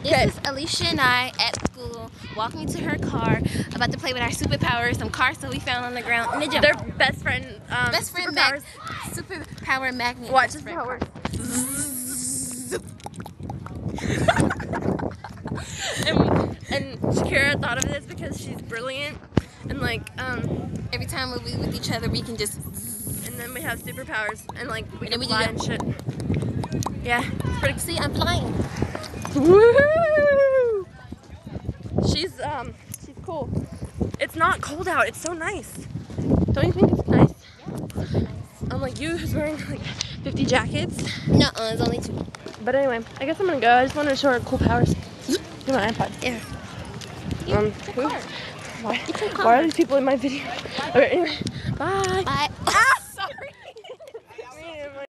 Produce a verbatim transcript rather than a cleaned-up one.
This is Alicia and I at school, walking to her car, about to play with our superpowers, some cars that we found on the ground in the jungle. Their best friend, um, best friend superpowers. mag superpower magnet. Watch this power. and, and Shakira thought of this because she's brilliant, and like, um, every time we be with each other, we can just. And then we have superpowers, and like we and can we fly and shit. Yeah, it's pretty. See, I'm flying. Woohoo! She's um, she's cool. It's not cold out. It's so nice. Don't you think it's nice? Yeah. Unlike you, who's wearing like fifty jackets. No, uh, it's only two. But anyway, I guess I'm gonna go. I just wanted to show her cool powers. Get my iPod. Yeah. Um, who, why, why are these people in my video? Okay, anyway, bye. Bye. Ah!